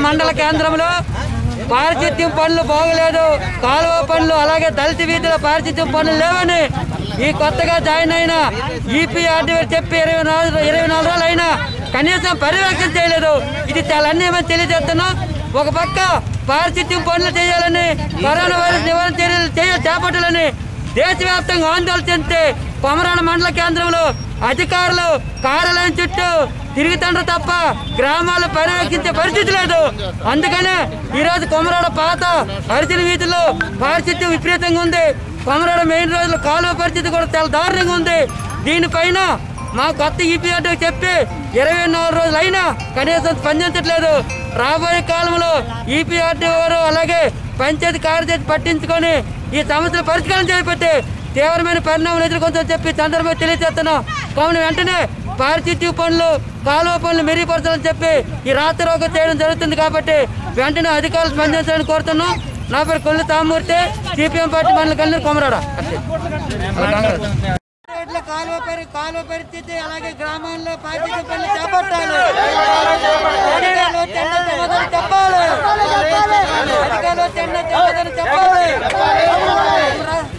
మండల కేంద్రంలో పారిశుద్ధ్యం పనులు బాగలేదు, కాలువ పనులు అలాగే దళిత వీధిలో పారిశుద్ధ్యం పనులు లేవని ఈ కొత్తగా జాయిన్ అయిన ఈపీఆర్డీ చెప్పి 24 రోజులు అయినా కనీసం పర్యవేక్షణ చేయలేదు. ఇది చాలా అన్యాయమని తెలియజేస్తున్నాం. ఒక పక్క పారిశుద్ధ్యం పనులు చేయాలని, కరోనా వైరస్ నివారణ చర్యలు చేపట్టాలని దేశవ్యాప్తంగా ఆందోళన చెందితే కొమరాడ మండల కేంద్రంలో అధికారులు కార్యాలయం చుట్టూ తిరుగుతుండ్రు తప్ప గ్రామాలు పర్యవేక్షించే పరిస్థితి లేదు. అందుకనే ఈరోజు కొమరాడ పాత హరిజన వీధుల్లో పారిశుద్ధ్యం విపరీతంగా ఉంది. కొమరాడ మెయిన్ రోడ్లో కాలువ పరిస్థితి కూడా చాలా దారుణంగా ఉంది. దీనిపైన మా కొత్త ఈపీఆర్డీ చెప్పి 24 రోజులు అయినా కనీసం స్పందించట్లేదు. రాబోయే కాలంలో ఈపీఆర్డీ వారు అలాగే పంచాయతీ కార్యదర్శి పట్టించుకొని ఈ సమస్యలు పరిష్కారం చేయబట్టి తీవ్రమైన పరిణామాలు ఎదుర్కొందని చెప్పి సందర్భంగా తెలియజేస్తున్నాం. కావున వెంటనే పారిశుద్ధ్య పనులు, కాలువ పనులు మెరుగుపరచాలని చెప్పి ఈ రాత్రి రోగం చేయడం జరుగుతుంది. కాబట్టి వెంటనే అధికారులు స్పందించాలని కోరుతున్నాం. నా పేరు కొల్లు తామూర్తి, సిపిఎం పార్టీ మండల కన్వీనర్ కొమరాడ. కాలువ పరిస్థితి అలాగే గ్రామాల్లో పారిశుద్ధ్య పనులు చేపట్టాలి. చెప్పాలి.